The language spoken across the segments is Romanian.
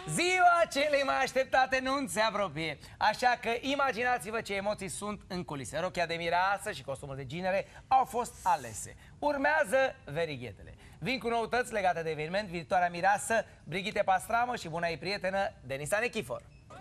Ziua celei mai așteptate nunți se apropie, așa că imaginați-vă ce emoții sunt în culise. Rochia de mireasă și costumul de ginere au fost alese. Urmează verighetele. Vin cu noutăți legate de eveniment viitoarea mireasă Brigitte Pastramă și buna ei prietenă Denisa Nechifor.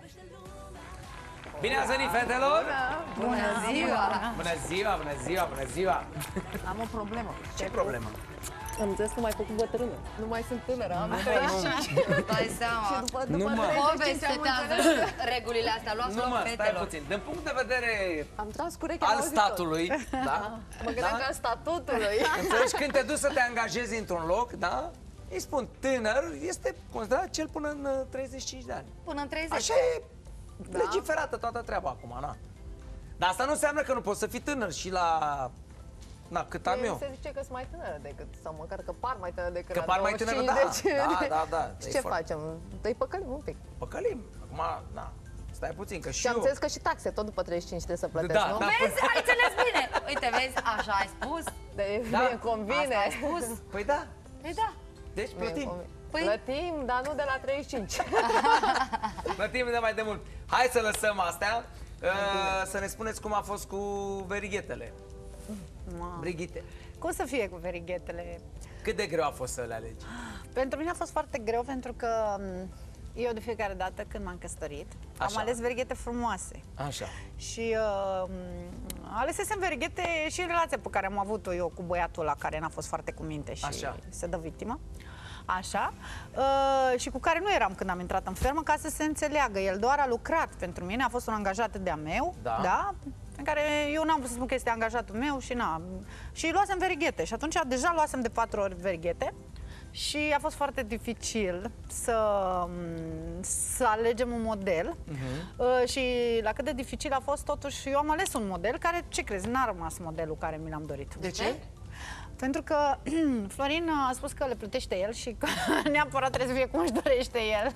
Bine ați venit, fetelor! Bună ziua! Bună ziua, bună ziua, bună ziua! Am o problemă. Ce problemă? Am înțeles că m-ai făcut bătrână. Nu mai sunt tânără, am 35. Dai seama. După Povestetează regulile astea, luați loc stai fetelor. puțin. Din punct de vedere am tras cu urechea, al statului, da? Mă gândeam că al statutului. Înțelegi, când te duci să te angajezi într-un loc, da? Îi spun tânăr, este considerat cel până în 35 de ani. Până în 30. Așa e legiferată toată treaba acum, na. Dar asta nu înseamnă că nu poți să fii tânăr și la... Na, cât am eu. Se zice că sunt mai tânără decât, sau măcar că par mai tânără decât Că la par mai tânără, 25, da. Și ce facem? Îi păcălim un pic. Păcălim. Acum, na, stai puțin, că și Și am eu... înțeles că și taxe tot după 35 trebuie să plătesc, nu? Vezi? Ai înțeles bine. Uite, vezi? Așa ai spus. Mie convine. Asta ai spus. Păi da. Păi da. Deci plătim. Plătim, dar nu de la 35. Plătim de mai de mult. Hai să lăsăm astea. Să ne spuneți cum a fost cu verighetele. Brigitte, Cum să fie cu verighetele? cât de greu a fost să le alegi? Pentru mine a fost foarte greu pentru că eu de fiecare dată când m-am căsătorit am ales verighete frumoase. Așa. Și alesesem verighete și în relația pe care am avut-o eu cu băiatul ăla care n-a fost foarte cu minte și se dă victimă. Așa. Și cu care nu eram când am intrat în fermă, ca să se înțeleagă. El doar a lucrat pentru mine, a fost un angajat de-a meu, da? În care eu n-am vrut să spun că este angajatul meu și și luasem verighete. Și atunci deja luasem de 4 ori verighete. Și a fost foarte dificil să alegem un model. Și la cât de dificil a fost, totuși, eu am ales un model care, ce crezi, n-a rămas modelul care mi l-am dorit. De ce? Pentru că Florin a spus că le plătește el și că neapărat trebuie să fie cum își dorește el.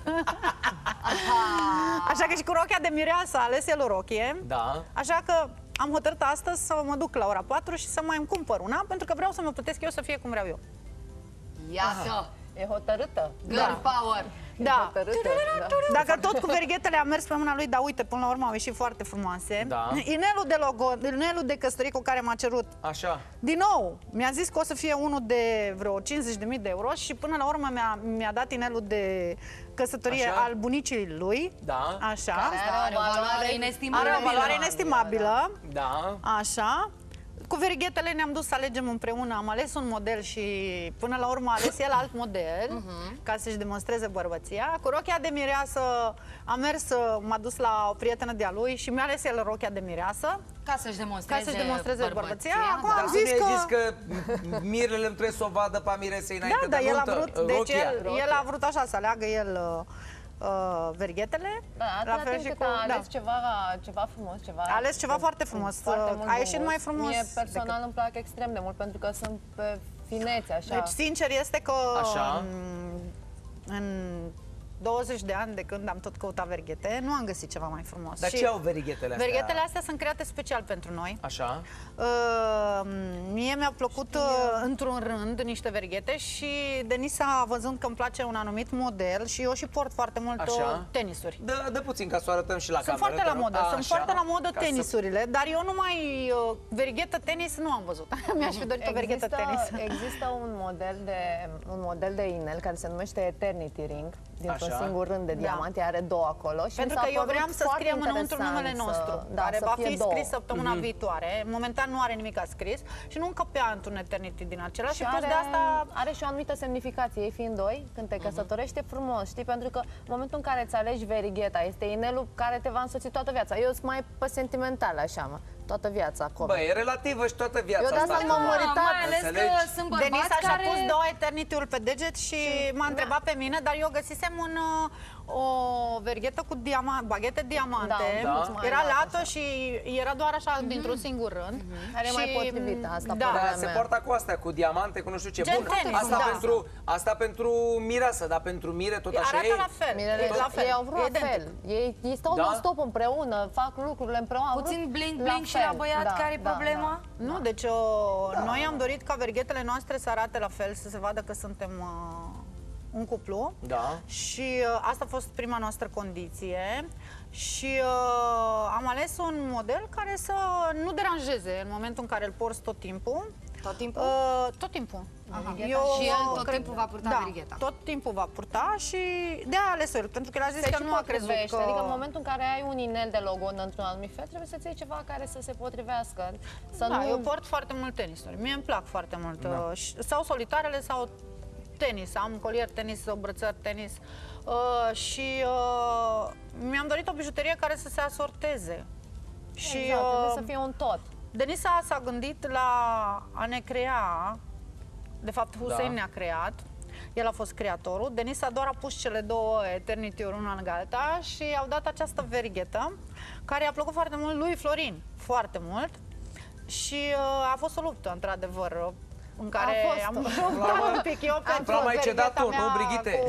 Așa că și cu rochia de mireasă a ales el o rochie. Da. Așa că am hotărât astăzi să mă duc la ora 4 și să mai îmi cumpăr una, pentru că vreau să mă plătesc eu să fie cum vreau eu. Iată. E hotărâtă. Girl power. Da. Dacă tot cu verighetele am mers pe mâna lui, dar uite, până la urmă au ieșit foarte frumoase. Da. Inelul de logo, inelul de căsătorie cu care m-a cerut. Așa. Din nou, mi-a zis că o să fie unul de vreo 50.000 de euro și până la urmă mi-a dat inelul de căsătorie al bunicii lui. Da. Așa. Care are o valoare inestimabilă. Are o valoare inestimabilă. Da. Așa. Cu verighetele ne-am dus să alegem împreună, am ales un model și până la urmă a ales el alt model ca să-și demonstreze bărbăția. Cu rochia de mireasă am mers, m-a dus la o prietenă de-a lui și mi-a ales el rochia de mireasă. Ca să-și demonstreze, bărbăția. Acum Dar am zis că... zis că mirele îmi trebuie să o vadă pe miresei înainte Da, de el a nuntă. vrut, deci el a vrut așa să aleagă el verighetele. Da, la fel și cu... a ales ceva frumos, ceva... A ales ceva foarte frumos. A ieșit mai frumos. Mie personal îmi plac extrem de mult pentru că sunt pe finețe, așa. Deci, sincer, este că Așa. în 20 de ani de când am tot căutat verighete, nu am găsit ceva mai frumos. Dar și ce au verighetele astea? verighetele astea sunt create special pentru noi. Așa. Mie mi-a plăcut într-un rând niște verighete și Denisa, văzând că îmi place un anumit model și eu și port foarte mult tenisuri. Dă puțin ca să o arătăm și la Sunt cameră. foarte la modă, sunt foarte la modă Ca tenisurile, dar eu numai verighetă tenis nu am văzut. Mi-aș fi dorit o verighetă tenis. Există un model de inel care se numește Eternity Ring, dintr-un singur rând de diamante, are 2 acolo. Și pentru că eu vreau să scriem înăuntru numele nostru, care va fi scris săptămâna viitoare. Momentan nu are nimic scris și nu încăpea într-un Eternity din acela și plus de asta... Are și o anumită semnificație, ei fiind doi, când te căsătorești, e frumos, știi? Pentru că în momentul în care îți alegi verigheta, este inelul care te va însoți toată viața. Eu sunt mai pe sentimental, așa, mă. Toată viața acolo. Băi, e relativă și toată viața asta. Eu de asta m-am măritat. Mai ales că sunt bărbați Denisa și-a care... pus 2 Eternity-uri pe deget și m-a întrebat pe mine, dar eu găsisem o verighetă cu baghete diamante. Era lată și era doar așa dintr-un singur rând. Care e mai potrivită asta. Se poartă cu astea, cu diamante, cu nu știu ce. Gen tenis, asta pentru mireasă, dar pentru mire tot așa arată la fel. Ei au vrut la fel. Ei stau non-stop împreună, fac lucrurile împreună. Puțin bling-bling și la băiat, care e problema? Nu, deci noi am dorit ca verighetele noastre să arate la fel, să se vadă că suntem un cuplu. Da. Și asta a fost prima noastră condiție. Și am ales un model care să nu deranjeze în momentul în care îl porți tot timpul. Tot timpul? Tot timpul. Și el tot timpul va purta verigheta. Tot timpul va purta și de-aia ales el, pentru că el a zis că nu a crezut că... Adică în momentul în care ai un inel de logo într-un anumit fel, trebuie să-ți iei ceva care să se potrivească. Eu port foarte mult tenisuri. Mie îmi plac foarte mult. Sau solitarele sau tenis. Am colier tenis, brățări tenis. Și mi-am dorit o bijuterie care să se asorteze. Și trebuie să fie un tot. Denisa s-a gândit la a ne crea, de fapt Hussein ne-a creat, el a fost creatorul, Denisa doar a pus cele două Eternity-uri una lângă alta și au dat această verighetă care i-a plăcut foarte mult lui Florin, foarte mult, și a fost o luptă, într-adevăr, în care am luptat un pic eu pentru verigheta mea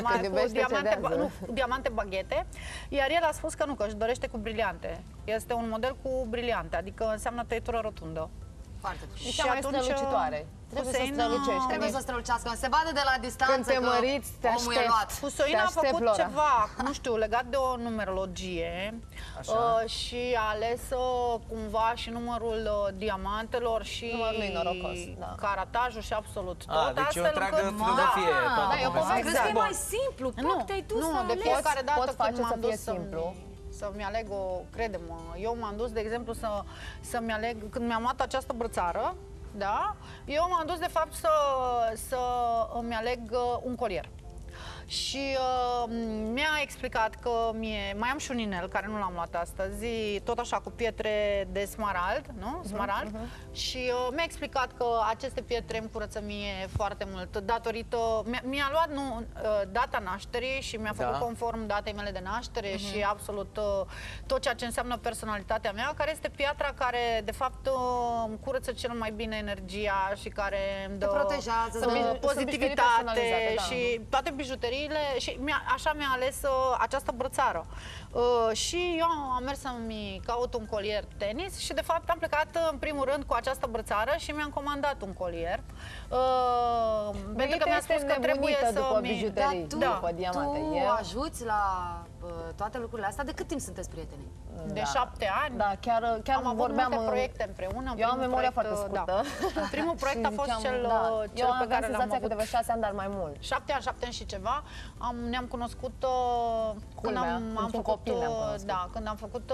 cu diamante baghete, iar el a spus că nu, că își dorește cu briliante. Este un model cu briliante, adică înseamnă tăietură rotundă. Foarte bine. Și mai strălucitoare. Trebuie să strălucești. Trebuie să strălucească. Se vadă de la distanță. Când te măriți, te aștept. Hussein a făcut ceva, nu știu, legat de o numerologie și a ales cumva și numărul diamantelor și caratajul și absolut tot. Deci e o întreagă filozofie. Crezi că e mai simplu? Te-ai dus să de fiecare dată când m-am dus să-mi aleg crede-mă, eu m-am dus, de exemplu, să-mi aleg, când mi-am luat această brățară, da, eu m-am dus, de fapt, să îmi aleg un colier. Și mi-a explicat că mai am și un inel, care nu l-am luat astăzi, tot așa cu pietre de smarald, nu? Smarald. Și mi-a explicat că aceste pietre îmi curăță mie foarte mult, datorită... Mi-a luat data nașterii și mi-a făcut conform datei mele de naștere și absolut tot ceea ce înseamnă personalitatea mea, care este piatra care, de fapt, îmi curăță cel mai bine energia și care îmi dă pozitivitate și toate bijuteriile. Și așa mi-a ales această brățară. Și eu am mers să-mi caut un colier tenis și de fapt am plecat în primul rând cu această brățară și mi-am comandat un colier. Pentru că mi-a spus că trebuie să-mi... După diamante. Tu ajuți la toate lucrurile astea? De cât timp sunteți prieteni? De 7 ani. Da, chiar am avut multe proiecte împreună. Eu am memoria foarte scurtă. Primul proiect a fost cel pe care l-am avut. Eu am 6 ani, dar mai mult. 7 ani și ceva. Ne-am cunoscut când am făcut când am făcut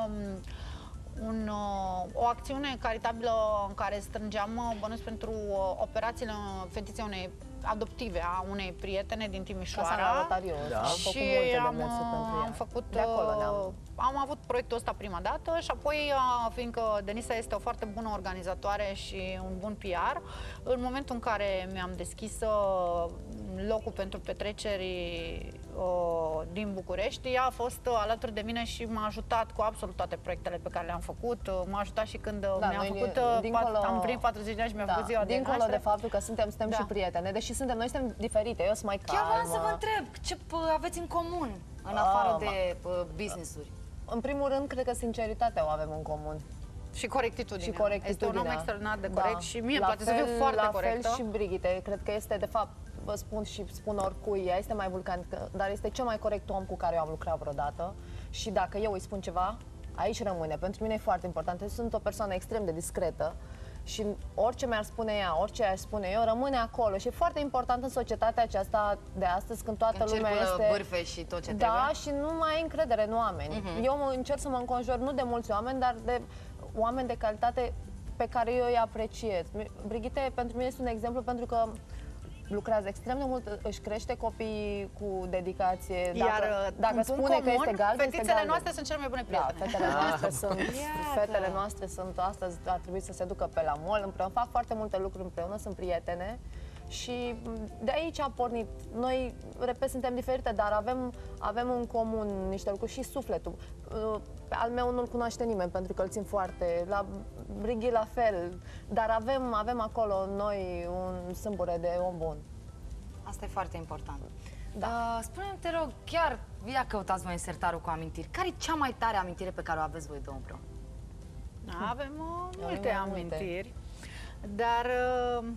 o acțiune caritabilă în care strângeam bănuți pentru operațiile fetiței unei adoptive a unei prietene din Timișoara. Și am avut proiectul ăsta prima dată și apoi, fiindcă Denisa este o foarte bună organizatoare și un bun PR, în momentul în care mi-am deschis locul pentru petreceri din București, ea a fost alături de mine și m-a ajutat cu absolut toate proiectele pe care le-am făcut. M-a ajutat și când mi-am făcut, am primit 40 de ani și mi-am făcut ziua de naștere. Dincolo de faptul că suntem și prietene, deși noi suntem diferite, eu sunt mai calmă. Chiar vreau să vă întreb, ce aveți în comun, în afară de business-uri? În primul rând, cred că sinceritatea o avem în comun. Și corectitudinea. Este un om extraordinar de corect și mie îmi place să fiu foarte corectă. La fel și Brigitte, cred că este, de fapt, vă spun și spun oricui, ea este mai vulcanică, dar este cel mai corect om cu care eu am lucrat vreodată. Și dacă eu îi spun ceva, aici rămâne. Pentru mine e foarte important. Eu sunt o persoană extrem de discretă și orice mi-ar spune ea, orice aș spune eu, rămâne acolo. Și e foarte important în societatea aceasta de astăzi, când toată lumea este... bârfe și tot ce trebuie. Și nu mai ai încredere în oameni. Eu încerc să mă înconjur nu de mulți oameni, dar de oameni de calitate pe care eu îi apreciez. Brigitte pentru mine este un exemplu pentru că lucrează extrem de mult, își crește copiii cu dedicație. Dacă spune că este galben, fetițele noastre sunt cele mai bune prietene. Fetele noastre sunt astăzi, ar trebui să se ducă pe la mall împreună, fac foarte multe lucruri împreună, sunt prietene. Și de aici a pornit. Noi, repet, suntem diferite, dar avem în comun niște lucruri și sufletul. Al meu nu-l cunoaște nimeni, pentru că îl țin foarte. La Brighi la fel. Dar avem acolo noi un sâmbure de om bun. Asta e foarte important. Spune-mi, te rog, chiar ia căutați voi în sertarul cu amintiri. Care e cea mai tare amintire pe care o aveți voi două împreună? Avem multe amintiri, dar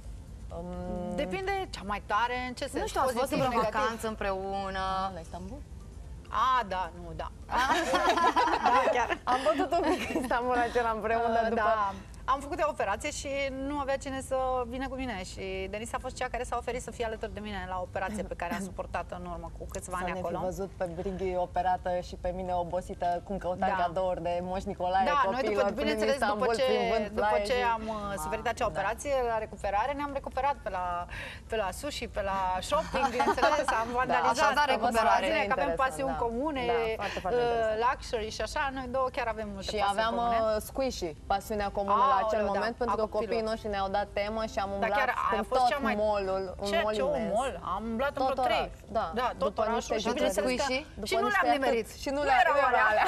Depinde cea mai tare, în ce sens? Nu știu, ați fost Pozitiv, într-o negativ? vacanță împreună. La Istanbul? Da, nu, da. Da, chiar. Am bătut un pic Istanbul acela împreună după... Da. Am făcut o operație și nu avea cine să vină cu mine și Denisa a fost cea care s-a oferit să fie alături de mine la operație pe care am suportat-o în urmă cu câțiva ani acolo. Să ne fi văzut pe Brighi operată și pe mine obosită cum căutam cadouri de Moș Nicolae, copilor, noi bineînțeles, Istanbul, după ce am suferit acea operație, la recuperare, ne-am recuperat pe la sushi, pe la shopping, bineînțeles, am vandalizat recuperare, că avem pasiuni comune, luxury și așa, noi două chiar avem multe pasiuni comune. Și aveam squishy, pasiunea comună la acel moment, pentru că copiii noștri ne-au dat temă și am umblat în tot mall-ul, Ce mall? Am umblat în vreo 3. Da, tot orașul și bineînțeles că și nu le-am nimerit. Și nu le-am alea.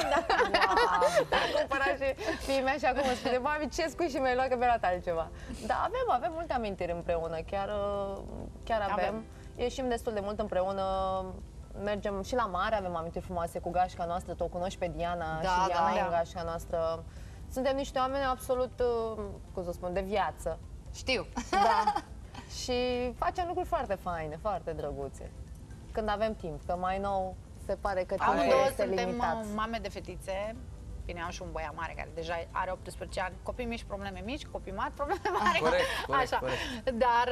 Cumpărat și fiii mei și acum îmi spune, mami, ce squishy mi-ai luat că mi-ai luat altceva. Da, avem multe amintiri împreună, chiar avem. Ieșim destul de mult împreună. Mergem și la mare, avem amintiri frumoase cu gașca noastră, tu o cunoști pe Diana și Diana e gașca noastră. Suntem niște oameni absolut, cum să spun, de viață. Știu. Da. Și facem lucruri foarte faine, foarte drăguțe. Când avem timp, că mai nou se pare că timpul este limitat. Suntem mame de fetițe. Bine, am și un băiat mare care deja are 18 ani. Copii mici, probleme mici, copii mari, probleme mari. Corect. Dar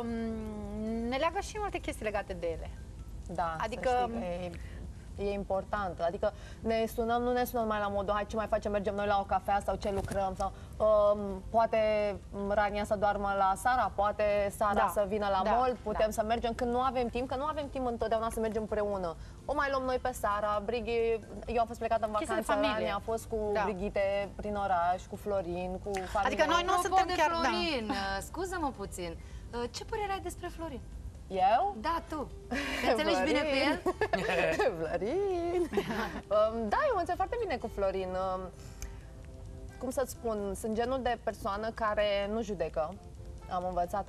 ne leagă și multe chestii legate de ele. Da, adică e important. Adică nu ne sunăm mai la modul, hai, ce mai facem, mergem noi la o cafea sau ce lucrăm sau poate Rania să doarmă la Sara, poate Sara să vină la mall, putem să mergem când nu avem timp, că nu avem timp întotdeauna să mergem împreună. O mai luăm noi pe Sara, Brighi, eu am fost plecată în vacanță, Rania a fost cu Brighite prin oraș, cu Florin, cu familia. Adică noi nu suntem chiar Florin, scuză-mă puțin. Ce părere ai despre Florin? Eu? Da, tu. Te înțelegi bine cu el? Florin! Da, eu mă înțeleg foarte bine cu Florin. Cum să-ți spun, sunt genul de persoană care nu judecă. Am învățat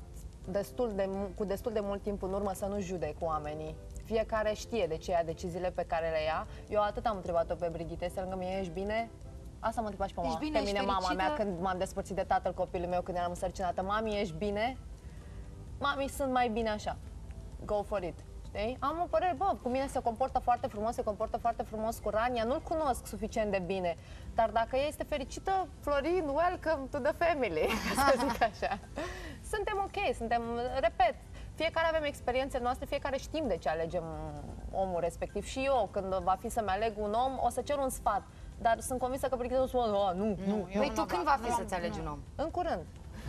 cu destul de mult timp în urmă să nu judec oamenii. Fiecare știe de ce ia deciziile pe care le ia. Eu atât am întrebat-o pe Brigitte, este lângă mine, ești bine? Asta m-a întrebat și pe mine mama mea când m-am despărțit de tatăl copilului meu când eram însărcinată. Mami, ești bine? Mami, sunt mai bine așa. Go for it. Știi? Am o părere, cu mine se comportă foarte frumos cu Rania, nu-l cunosc suficient de bine, dar dacă ea este fericită, Florin, welcome to the family, să zic așa. Suntem ok, repet, fiecare avem experiențele noastre, fiecare știm de ce alegem omul respectiv și eu, când va fi să-mi aleg un om, o să cer un sfat, dar sunt convinsă că Brigitte o să spun, nu. Păi tu când va fi să-ți alegi un om? În curând.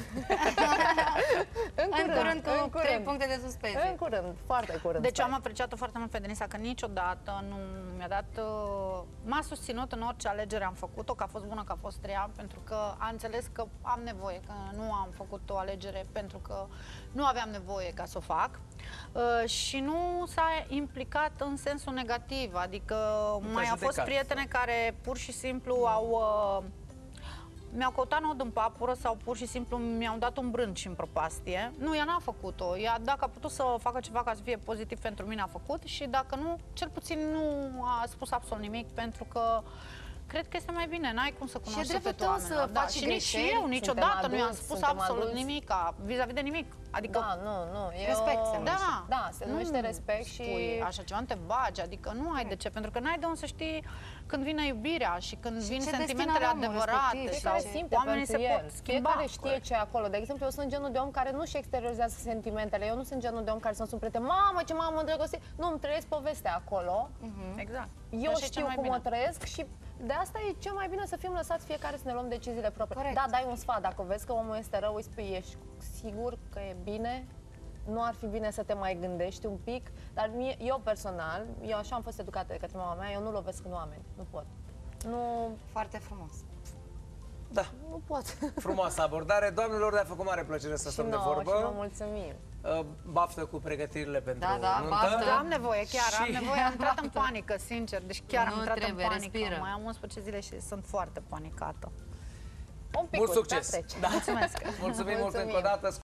În curând cu 3 puncte de suspensie. În curând, foarte curând. Deci am apreciat-o foarte mult pe Denisa, că niciodată nu mi-a dat... M-a susținut în orice alegere am făcut-o, că a fost bună, că a fost rea, pentru că a înțeles că am nevoie, că nu am făcut o alegere pentru că nu aveam nevoie ca să o fac. Și nu s-a implicat în sensul negativ, adică mai au fost prietene care pur și simplu mi-au căutat nod în papură sau pur și simplu mi-au dat un brânci în prăpastie. Nu, ea n-a făcut-o. Ea, dacă a putut să facă ceva ca să fie pozitiv pentru mine, a făcut și dacă nu, cel puțin nu a spus absolut nimic, pentru că cred că este mai bine, n-ai cum să cunoști sufletul oamenilor. Și nici eu niciodată nu i-am spus absolut nimic vis-a-vis de nimic. Adică nu. Respect se numește. Da, se numește respect și așa ceva, nu te bagi, adică nu ai de ce, pentru că n-ai de unde să știi când vine iubirea și când vin sentimentele adevărate sau oamenii se pot schimba. Fiecare știe ce e acolo. De exemplu, eu sunt genul de om care nu-și exteriorizează sentimentele. Eu nu sunt genul de om care să-mi sun prieten, mamă, ce m-am îndrăgostit. Nu, îmi trăiesc povestea acolo. Exact. Eu știu cum o trăiesc și de asta e cel mai bine să fim lăsați fiecare să ne luăm deciziile proprii. Corect. Da, dai un sfat. Dacă vezi că omul este rău, îi spui, ești sigur că e bine? Nu ar fi bine să te mai gândești un pic? Dar eu personal, eu așa am fost educată de către mama mea, eu nu lovesc în oameni. Nu pot. Nu... Foarte frumos. Da. Nu pot. Frumoasă abordare. Doamnelor, ne-a făcut mare plăcere să stăm de vorbă. Și vă mulțumim. Baftă cu pregătirile pentru nuntă. baftă. Am nevoie, chiar am nevoie. Am intrat în panică, sincer. Deci chiar am intrat în panică. Respiră. Mai am 11 zile și sunt foarte panicată. Mult succes! Da. Mulțumesc! Mulțumim mult încă o dată.